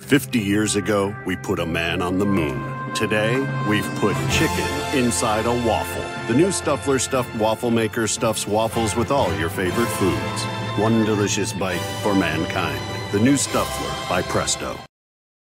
50 years ago, we put a man on the moon. Today, we've put chicken inside a waffle. The new Stuffler stuffed waffle maker stuffs waffles with all your favorite foods. One delicious bite for mankind. The new Stuffler by Presto.